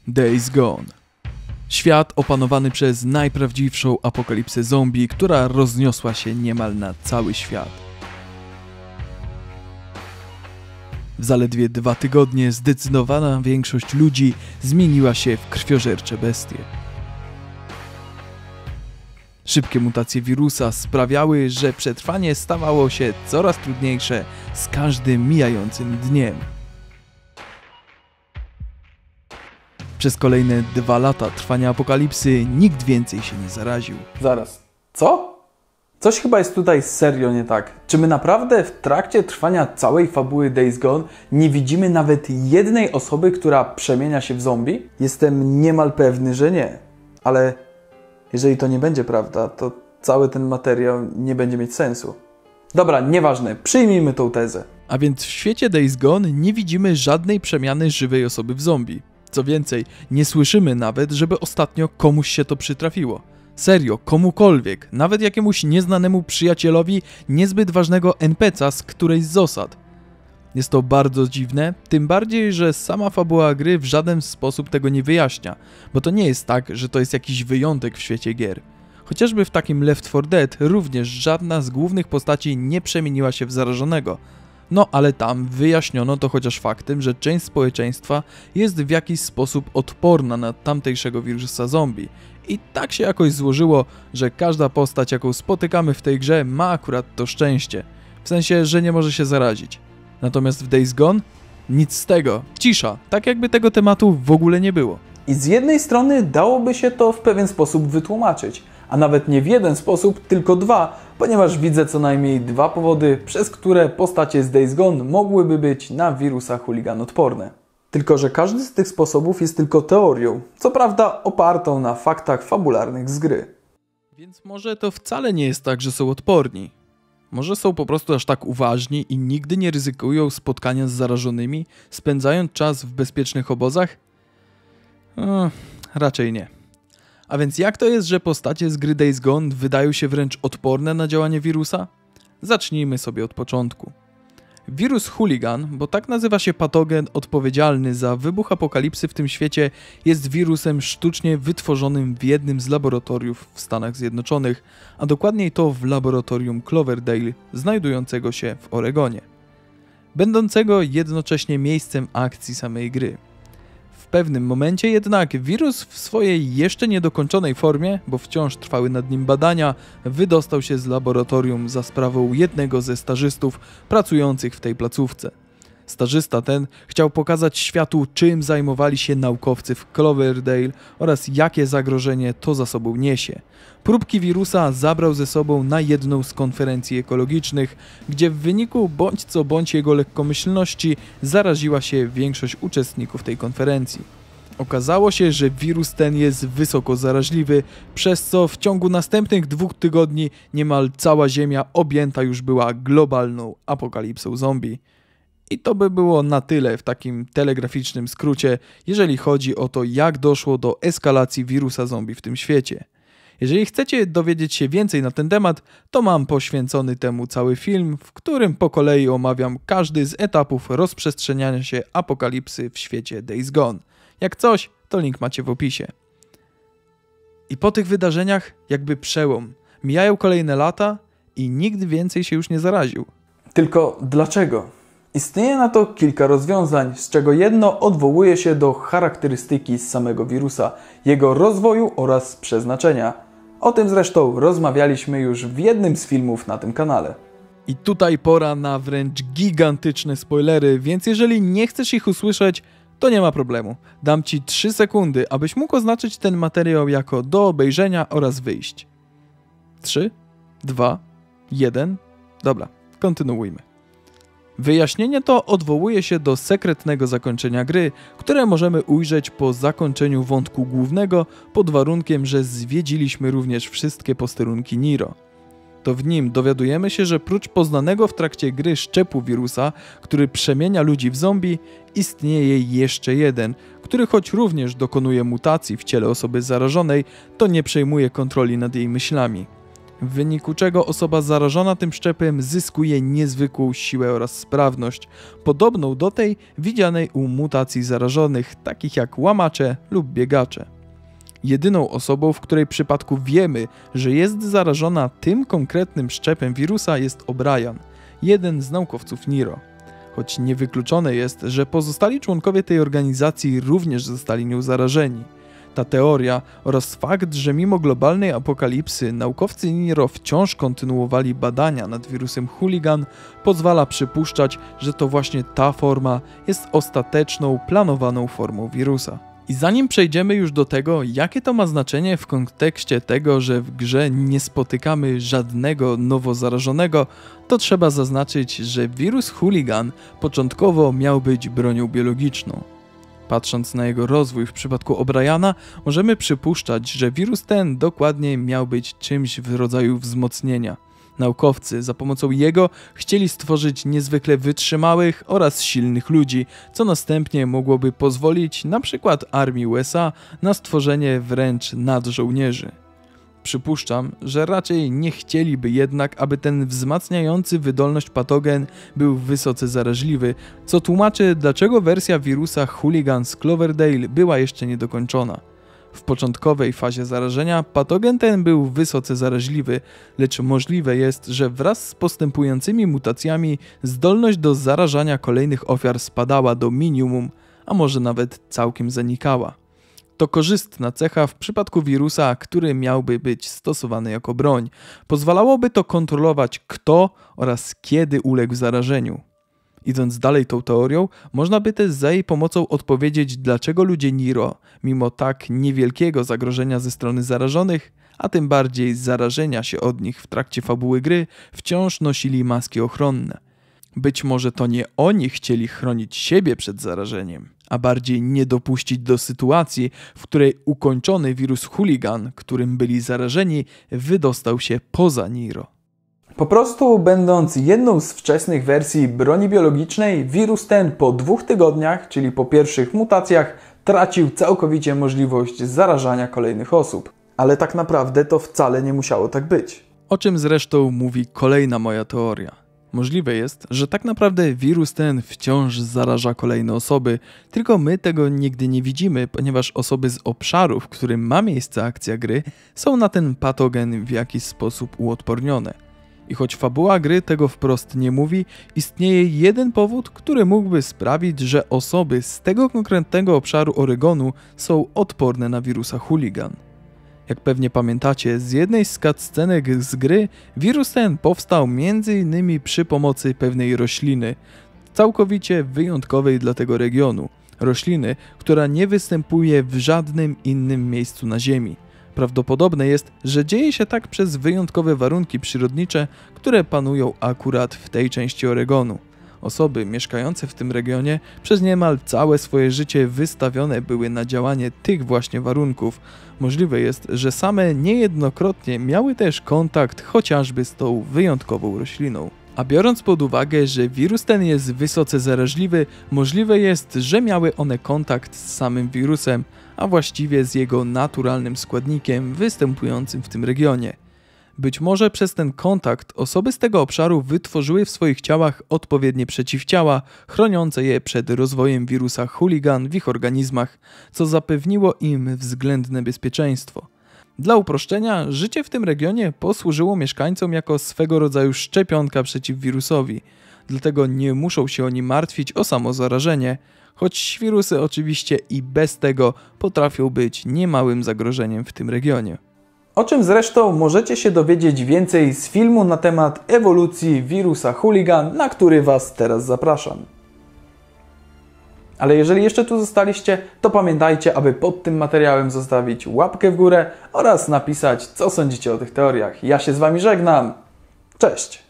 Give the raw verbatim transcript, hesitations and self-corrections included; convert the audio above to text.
Days Gone. Świat opanowany przez najprawdziwszą apokalipsę zombie, która rozniosła się niemal na cały świat. W zaledwie dwa tygodnie zdecydowana większość ludzi zmieniła się w krwiożercze bestie. Szybkie mutacje wirusa sprawiały, że przetrwanie stawało się coraz trudniejsze z każdym mijającym dniem. Przez kolejne dwa lata trwania apokalipsy nikt więcej się nie zaraził. Zaraz. Co? Coś chyba jest tutaj serio nie tak. Czy my naprawdę w trakcie trwania całej fabuły Days Gone nie widzimy nawet jednej osoby, która przemienia się w zombie? Jestem niemal pewny, że nie. Ale jeżeli to nie będzie prawda, to cały ten materiał nie będzie mieć sensu. Dobra, nieważne. Przyjmijmy tą tezę. A więc w świecie Days Gone nie widzimy żadnej przemiany żywej osoby w zombie. Co więcej, nie słyszymy nawet, żeby ostatnio komuś się to przytrafiło. Serio, komukolwiek, nawet jakiemuś nieznanemu przyjacielowi niezbyt ważnego en pe ce a z którejś z osad. Jest to bardzo dziwne, tym bardziej, że sama fabuła gry w żaden sposób tego nie wyjaśnia, bo to nie jest tak, że to jest jakiś wyjątek w świecie gier. Chociażby w takim Left four Dead również żadna z głównych postaci nie przemieniła się w zarażonego. No ale tam wyjaśniono to chociaż faktem, że część społeczeństwa jest w jakiś sposób odporna na tamtejszego wirusa zombie. I tak się jakoś złożyło, że każda postać, jaką spotykamy w tej grze, ma akurat to szczęście. W sensie, że nie może się zarazić. Natomiast w Days Gone? Nic z tego. Cisza. Tak jakby tego tematu w ogóle nie było. I z jednej strony dałoby się to w pewien sposób wytłumaczyć. A nawet nie w jeden sposób, tylko dwa, ponieważ widzę co najmniej dwa powody, przez które postacie z Days Gone mogłyby być na wirusa chuligan odporne. Tylko że każdy z tych sposobów jest tylko teorią, co prawda opartą na faktach fabularnych z gry. Więc może to wcale nie jest tak, że są odporni. Może są po prostu aż tak uważni i nigdy nie ryzykują spotkania z zarażonymi, spędzając czas w bezpiecznych obozach? Hmm, raczej nie. A więc jak to jest, że postacie z gry Days Gone wydają się wręcz odporne na działanie wirusa? Zacznijmy sobie od początku. Wirus chuligan, bo tak nazywa się patogen odpowiedzialny za wybuch apokalipsy w tym świecie, jest wirusem sztucznie wytworzonym w jednym z laboratoriów w Stanach Zjednoczonych, a dokładniej to w laboratorium Cloverdale, znajdującego się w Oregonie, będącego jednocześnie miejscem akcji samej gry. W pewnym momencie jednak wirus w swojej jeszcze niedokończonej formie, bo wciąż trwały nad nim badania, wydostał się z laboratorium za sprawą jednego ze stażystów pracujących w tej placówce. Stażysta ten chciał pokazać światu, czym zajmowali się naukowcy w Cloverdale oraz jakie zagrożenie to za sobą niesie. Próbki wirusa zabrał ze sobą na jedną z konferencji ekologicznych, gdzie w wyniku bądź co bądź jego lekkomyślności zaraziła się większość uczestników tej konferencji. Okazało się, że wirus ten jest wysoko zaraźliwy, przez co w ciągu następnych dwóch tygodni niemal cała Ziemia objęta już była globalną apokalipsą zombie. I to by było na tyle w takim telegraficznym skrócie, jeżeli chodzi o to, jak doszło do eskalacji wirusa zombie w tym świecie. Jeżeli chcecie dowiedzieć się więcej na ten temat, to mam poświęcony temu cały film, w którym po kolei omawiam każdy z etapów rozprzestrzeniania się apokalipsy w świecie Days Gone. Jak coś, to link macie w opisie. I po tych wydarzeniach jakby przełom. Mijają kolejne lata i nikt więcej się już nie zaraził. Tylko dlaczego? Istnieje na to kilka rozwiązań, z czego jedno odwołuje się do charakterystyki z samego wirusa, jego rozwoju oraz przeznaczenia. O tym zresztą rozmawialiśmy już w jednym z filmów na tym kanale. I tutaj pora na wręcz gigantyczne spoilery, więc jeżeli nie chcesz ich usłyszeć, to nie ma problemu. Dam Ci trzy sekundy, abyś mógł oznaczyć ten materiał jako do obejrzenia oraz wyjść. trzy, dwa, jeden. Dobra, kontynuujmy. Wyjaśnienie to odwołuje się do sekretnego zakończenia gry, które możemy ujrzeć po zakończeniu wątku głównego pod warunkiem, że zwiedziliśmy również wszystkie posterunki Nero. To w nim dowiadujemy się, że prócz poznanego w trakcie gry szczepu wirusa, który przemienia ludzi w zombie, istnieje jeszcze jeden, który choć również dokonuje mutacji w ciele osoby zarażonej, to nie przejmuje kontroli nad jej myślami. w wyniku czego osoba zarażona tym szczepem zyskuje niezwykłą siłę oraz sprawność, podobną do tej widzianej u mutacji zarażonych, takich jak łamacze lub biegacze. Jedyną osobą, w której przypadku wiemy, że jest zarażona tym konkretnym szczepem wirusa, jest O'Brien, jeden z naukowców Niro. Choć niewykluczone jest, że pozostali członkowie tej organizacji również zostali nią zarażeni. Ta teoria oraz fakt, że mimo globalnej apokalipsy naukowcy Niro wciąż kontynuowali badania nad wirusem Hooligan, pozwala przypuszczać, że to właśnie ta forma jest ostateczną, planowaną formą wirusa. I zanim przejdziemy już do tego, jakie to ma znaczenie w kontekście tego, że w grze nie spotykamy żadnego nowo zarażonego, to trzeba zaznaczyć, że wirus Hooligan początkowo miał być bronią biologiczną. Patrząc na jego rozwój w przypadku O'Briana, możemy przypuszczać, że wirus ten dokładnie miał być czymś w rodzaju wzmocnienia. Naukowcy za pomocą jego chcieli stworzyć niezwykle wytrzymałych oraz silnych ludzi, co następnie mogłoby pozwolić np. armii U S A na stworzenie wręcz nadżołnierzy. Przypuszczam, że raczej nie chcieliby jednak, aby ten wzmacniający wydolność patogen był wysoce zaraźliwy, co tłumaczy, dlaczego wersja wirusa Hooligan z Cloverdale była jeszcze niedokończona. W początkowej fazie zarażenia patogen ten był wysoce zaraźliwy, lecz możliwe jest, że wraz z postępującymi mutacjami zdolność do zarażania kolejnych ofiar spadała do minimum, a może nawet całkiem zanikała. To korzystna cecha w przypadku wirusa, który miałby być stosowany jako broń. Pozwalałoby to kontrolować, kto oraz kiedy uległ zarażeniu. Idąc dalej tą teorią, można by też za jej pomocą odpowiedzieć, dlaczego ludzie Niro, mimo tak niewielkiego zagrożenia ze strony zarażonych, a tym bardziej zarażenia się od nich w trakcie fabuły gry, wciąż nosili maski ochronne. Być może to nie oni chcieli chronić siebie przed zarażeniem, a bardziej nie dopuścić do sytuacji, w której ukończony wirus Hooligan, którym byli zarażeni, wydostał się poza Niro. Po prostu, będąc jedną z wczesnych wersji broni biologicznej, wirus ten po dwóch tygodniach, czyli po pierwszych mutacjach, tracił całkowicie możliwość zarażania kolejnych osób. Ale tak naprawdę to wcale nie musiało tak być. O czym zresztą mówi kolejna moja teoria. Możliwe jest, że tak naprawdę wirus ten wciąż zaraża kolejne osoby, tylko my tego nigdy nie widzimy, ponieważ osoby z obszaru, w którym ma miejsce akcja gry, są na ten patogen w jakiś sposób uodpornione. I choć fabuła gry tego wprost nie mówi, istnieje jeden powód, który mógłby sprawić, że osoby z tego konkretnego obszaru Oregonu są odporne na wirusa Hooligan. Jak pewnie pamiętacie, z jednej z cutscenek z gry wirus ten powstał między innymi przy pomocy pewnej rośliny, całkowicie wyjątkowej dla tego regionu. Rośliny, która nie występuje w żadnym innym miejscu na Ziemi. Prawdopodobne jest, że dzieje się tak przez wyjątkowe warunki przyrodnicze, które panują akurat w tej części Oregonu. Osoby mieszkające w tym regionie przez niemal całe swoje życie wystawione były na działanie tych właśnie warunków. Możliwe jest, że same niejednokrotnie miały też kontakt chociażby z tą wyjątkową rośliną. A biorąc pod uwagę, że wirus ten jest wysoce zaraźliwy, możliwe jest, że miały one kontakt z samym wirusem, a właściwie z jego naturalnym składnikiem występującym w tym regionie. Być może przez ten kontakt osoby z tego obszaru wytworzyły w swoich ciałach odpowiednie przeciwciała, chroniące je przed rozwojem wirusa Hooligan w ich organizmach, co zapewniło im względne bezpieczeństwo. Dla uproszczenia, życie w tym regionie posłużyło mieszkańcom jako swego rodzaju szczepionka przeciw wirusowi, dlatego nie muszą się oni martwić o samo zarażenie, choć wirusy oczywiście i bez tego potrafią być niemałym zagrożeniem w tym regionie. O czym zresztą możecie się dowiedzieć więcej z filmu na temat ewolucji wirusa Hooligan, na który Was teraz zapraszam. Ale jeżeli jeszcze tu zostaliście, to pamiętajcie, aby pod tym materiałem zostawić łapkę w górę oraz napisać, co sądzicie o tych teoriach. Ja się z Wami żegnam. Cześć!